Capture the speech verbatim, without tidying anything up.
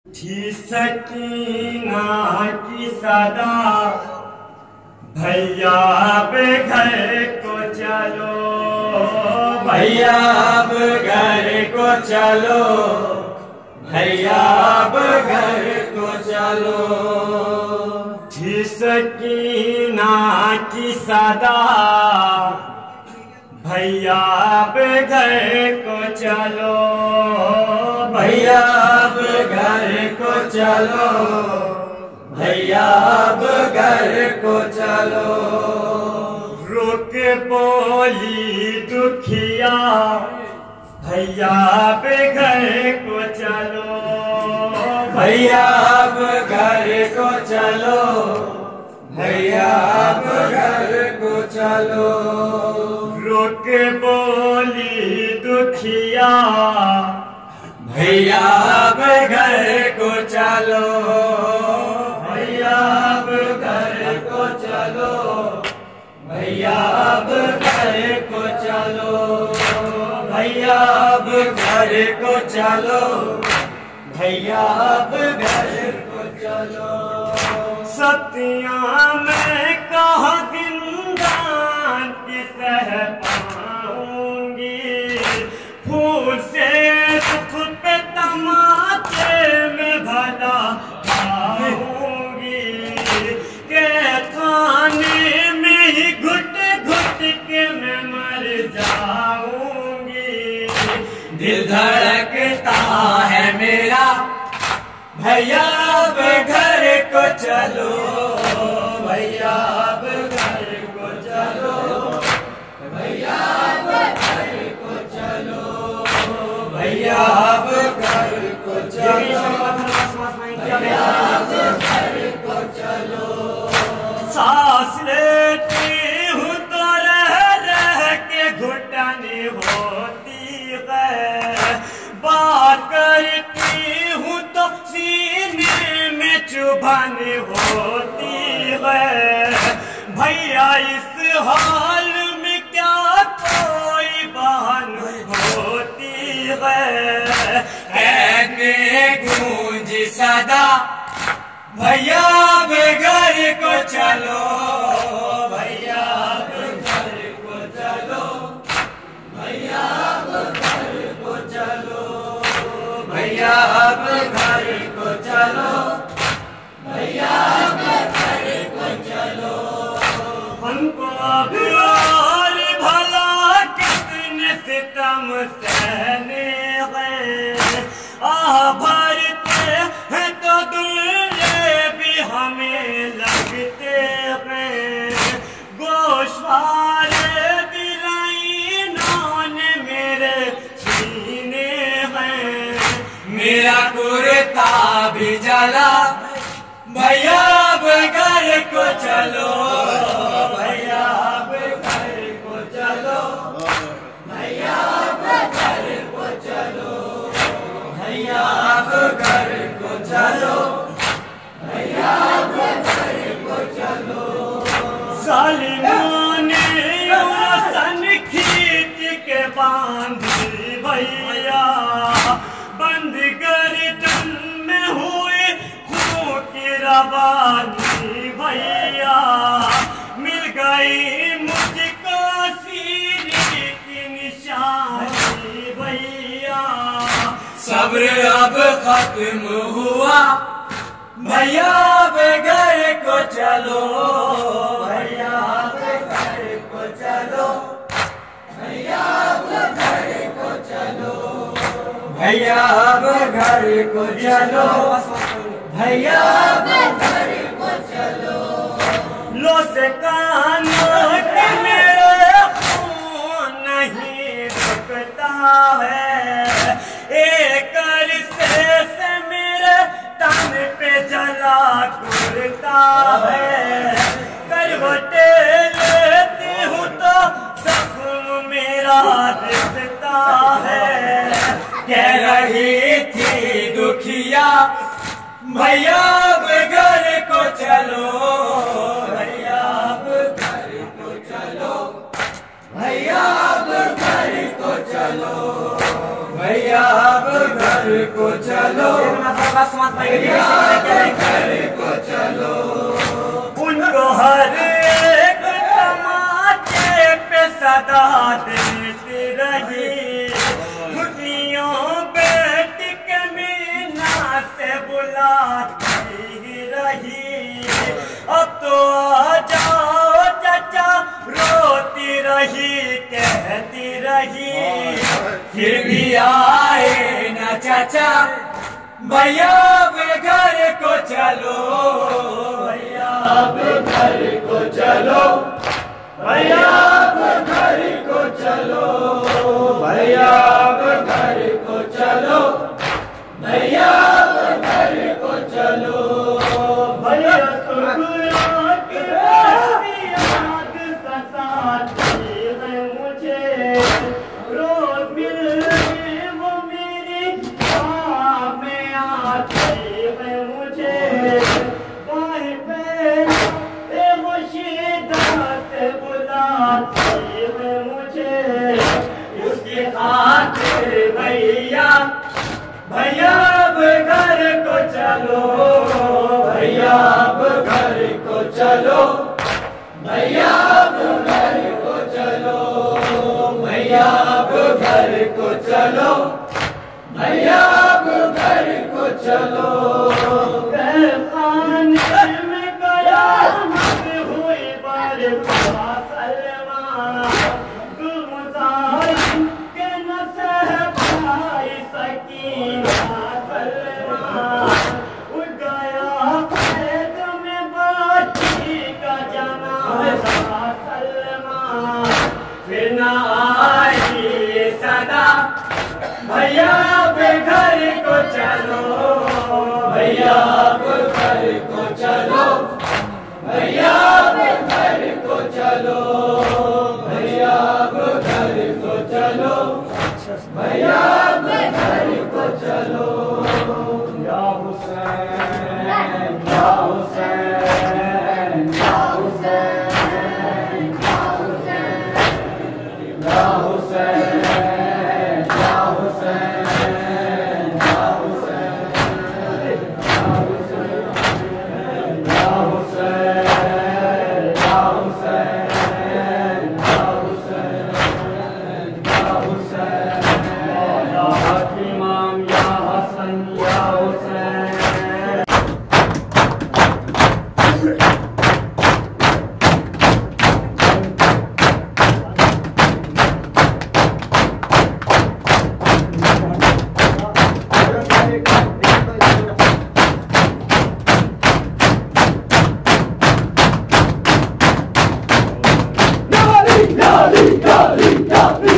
थी सकीना की सदा भैया अब घर को चलो, भैया अब घर को चलो, भैया अब घर को चलो। थी सकीना की सदा भैया अब घर को चलो, भैया अब घर को चलो, भैया अब घर को चलो। रुक बोली दुखिया भैया अब घर को चलो, भैया अब घर को चलो, भैया अब घर को चलो। रुक बोली दुखिया भैया अब घर को चलो, भैया अब घर को चलो, भैया अब घर को चलो, भैया अब घर को चलो, भैया अब घर को चलो। सतिया में कहा जिंदान की सह पाऊंगी, फूल से दुख पे तमाचे में भला पाऊंगी, के खाने में ही घुट घुट के मैं मर जाऊंगी। दिल धड़कता है मेरा भैया अब घर को चलो, भैया अब घर को चलो, भैया अब घर को चलो, भैया अब घर को चलो, भैया अब घर को चलो। सांस लेती हूँ तो रह रह के घुटनी होती है, बात करती हूँ तो सीने में चुभन होती है। भैया इस हाल में क्या कोई बहन होती है, कहते गूंज सदा भैया अब घर को चलो, भैया अब घर को चलो, भैया अब घर को चलो, भैया अब घर को चलो, भैया अब घर को चलो। हमको अब और भला कितने सितम सहने हैं, आह भरते हैं तो दुर्ले भी हमें लगते हैं। गोश्वारे दिलाइनों ने मेरे सीने हैं, मेरा कुर्ता भी जला भैया अब घर को चलो, भैया अब घर को चलो, भैया अब घर को चलो, भैया अब घर को चलो, भैया अब घर को चलो। जालिमों ने सन खींच के बांधी भैया, बंद गर्दन में हुए खून की रवानी भैया। मिल गई मुझको सीने की निशानी भैया, सब्र अब खत्म हुआ भैया अब घर को चलो, भैया अब घर को चलो, भैया अब घर को चलो, भैया अब घर को चलो, भैया अब घर को चलो। लो से कानों के मेरे खून नहीं रुकता है, एक अरसे से मेरे तन पे जला कुरता है। करवटे लेती हूँ तो जख्म मेरा दिखता है। कह रही थी दुखिया भैया अब घर को चलो, भैया अब घर को चलो, भैया अब घर को चलो, भैया अब घर को चलो, घर को चलो। उनको हर एक तमाचे पे सदा देती रही, घुटनियों पे टिक मीना से बुलाती रही। अब तो आ जाओ चाचा, रोती रही कहती रही, फिर भी आए न चाचा, भैया अब घर को चलो, भैया अब घर को चलो, भैया अब घर को चलो, भैया अब घर को चलो, भैया अब घर को चलो। भैया याद सताती है मुझे, रोज मिलने वो मेरी बाह में आती है मुझे, बाएं पैर पे वो शीदा से बुलाती है मुझे। उसकी खातिर भैया, भैया अब घर को चलो, भैया अब घर को चलो, भैया अब घर को चलो, भैया अब घर को चलो, भैया अब घर को चलो। खाने में कयामत हुई बरपा सलमान, तुम जालिम के न सह पाई सकीना सलमान। उठ गया कैद में बाची का जनाजा सलमान, फिर न आई सदा, भैया अब घर को चलो, भैया अब घर को चलो, भैया अब घर को चलो, भैया अब घर को चलो, भैया अब घर को चलो। या हुसैन, या हुसैन, या हुसैन, या हुसैन, या हुसैन, या हुसैन, या हुसैन, या हुसैन, या हुसैन, या हुसैन, या हुसैन, या हुसैन, या इमाम, या हसन, या Hussain. Dali, dali, dali, dali.